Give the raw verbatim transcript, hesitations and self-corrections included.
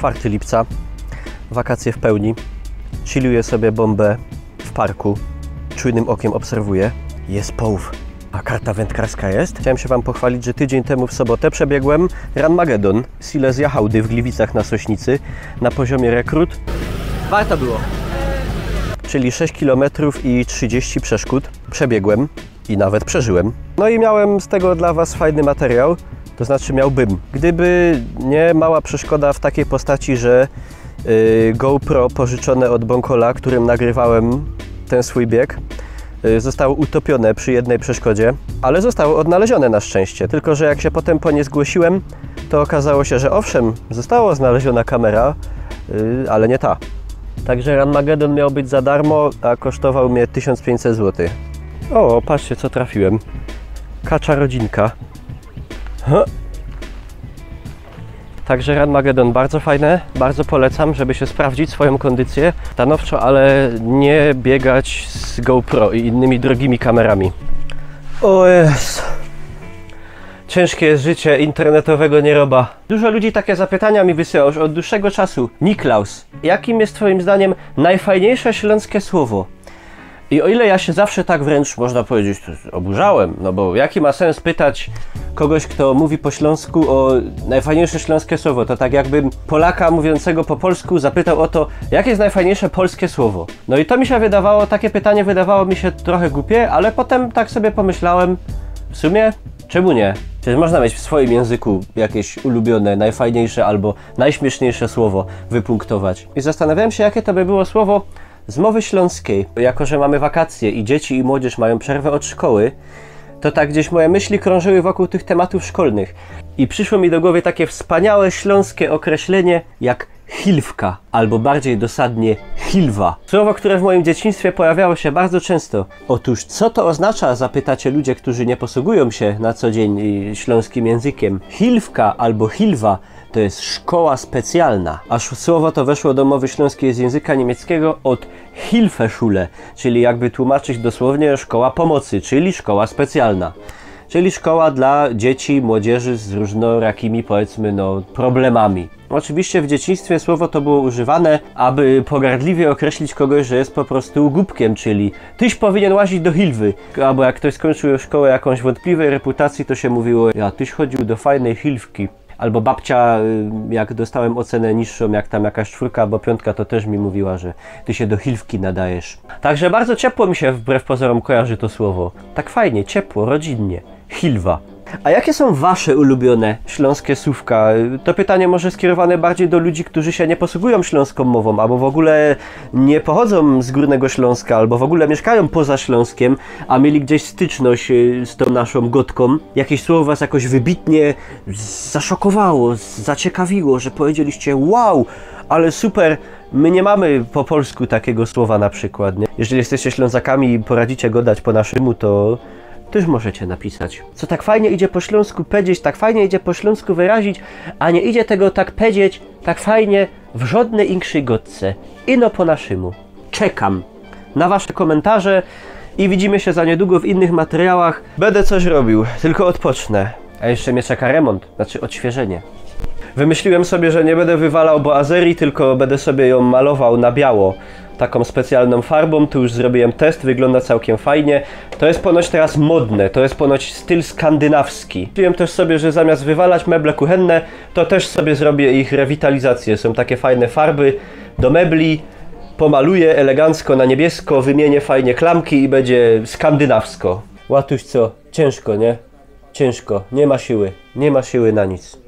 czwartego lipca, wakacje w pełni, chilluję sobie bombę w parku, czujnym okiem obserwuję, jest połów, a karta wędkarska jest. Chciałem się Wam pochwalić, że tydzień temu w sobotę przebiegłem Run Magedon Silesia Hałdy w Gliwicach na Sośnicy na poziomie rekrut. Warto było. Czyli sześć kilometrów i trzydzieści przeszkód przebiegłem i nawet przeżyłem. No i miałem z tego dla Was fajny materiał. To znaczy miałbym, gdyby nie mała przeszkoda w takiej postaci, że yy, GoPro pożyczone od Bonkola, którym nagrywałem ten swój bieg, yy, zostało utopione przy jednej przeszkodzie, ale zostało odnalezione na szczęście. Tylko że jak się potem po nie zgłosiłem, to okazało się, że owszem, została znaleziona kamera, yy, ale nie ta. Także Run Magedon miał być za darmo, a kosztował mnie tysiąc pięćset złotych. O, patrzcie co trafiłem. Kacza rodzinka. Huh. Także Run Magedon bardzo fajne, bardzo polecam, żeby się sprawdzić swoją kondycję stanowczo, ale nie biegać z GoPro i innymi drogimi kamerami. O jest. Ciężkie jest życie internetowego nieroba. Dużo ludzi takie zapytania mi wysyła już od dłuższego czasu. Niklaus, jakim jest Twoim zdaniem najfajniejsze śląskie słowo? I o ile ja się zawsze tak wręcz, można powiedzieć, oburzałem, no bo jaki ma sens pytać kogoś, kto mówi po śląsku o najfajniejsze śląskie słowo, to tak jakbym Polaka mówiącego po polsku zapytał o to, jakie jest najfajniejsze polskie słowo. No i to mi się wydawało, takie pytanie wydawało mi się trochę głupie, ale potem tak sobie pomyślałem, w sumie, czemu nie? Przecież można mieć w swoim języku jakieś ulubione, najfajniejsze albo najśmieszniejsze słowo wypunktować. I zastanawiałem się, jakie to by było słowo z mowy śląskiej. Jako że mamy wakacje i dzieci i młodzież mają przerwę od szkoły, to tak gdzieś moje myśli krążyły wokół tych tematów szkolnych. I przyszło mi do głowy takie wspaniałe śląskie określenie jak chilwka, albo bardziej dosadnie chilwa. Słowo, które w moim dzieciństwie pojawiało się bardzo często. Otóż co to oznacza, zapytacie ludzie, którzy nie posługują się na co dzień śląskim językiem. Chilwka albo chilwa to jest szkoła specjalna, aż słowo to weszło do mowy śląskiej z języka niemieckiego od Hilfeschule, czyli jakby tłumaczyć dosłownie szkoła pomocy, czyli szkoła specjalna. Czyli szkoła dla dzieci, młodzieży z różnorakimi, powiedzmy, no, problemami. Oczywiście w dzieciństwie słowo to było używane, aby pogardliwie określić kogoś, że jest po prostu głupkiem, czyli tyś powinien łazić do Hilwy. Albo jak ktoś skończył szkołę jakąś wątpliwej reputacji, to się mówiło, ja tyś chodził do fajnej Hilwki. Albo babcia, jak dostałem ocenę niższą, jak tam jakaś czwórka albo piątka, to też mi mówiła, że ty się do Hilwki nadajesz. Także bardzo ciepło mi się wbrew pozorom kojarzy to słowo. Tak fajnie, ciepło, rodzinnie. Hilwa. A jakie są Wasze ulubione śląskie słówka? To pytanie może skierowane bardziej do ludzi, którzy się nie posługują śląską mową, albo w ogóle nie pochodzą z Górnego Śląska, albo w ogóle mieszkają poza Śląskiem, a mieli gdzieś styczność z tą naszą gotką. Jakieś słowo Was jakoś wybitnie zaszokowało, zaciekawiło, że powiedzieliście wow, ale super, my nie mamy po polsku takiego słowa na przykład, nie? Jeżeli jesteście Ślązakami i poradzicie go dać po naszemu, to też możecie napisać. Co tak fajnie idzie po śląsku powiedzieć, tak fajnie idzie po śląsku wyrazić, a nie idzie tego tak powiedzieć, tak fajnie w żadnej inkszej gotce. Ino po naszemu. Czekam na Wasze komentarze i widzimy się za niedługo w innych materiałach. Będę coś robił, tylko odpocznę. A jeszcze mnie czeka remont, znaczy odświeżenie. Wymyśliłem sobie, że nie będę wywalał boazerii, tylko będę sobie ją malował na biało. Taką specjalną farbą, tu już zrobiłem test, wygląda całkiem fajnie. To jest ponoć teraz modne, to jest ponoć styl skandynawski. Myślałem też sobie, że zamiast wywalać meble kuchenne, to też sobie zrobię ich rewitalizację. Są takie fajne farby do mebli, pomaluję elegancko na niebiesko, wymienię fajnie klamki i będzie skandynawsko. Łatuś co? Ciężko, nie? Ciężko, nie ma siły, nie ma siły na nic.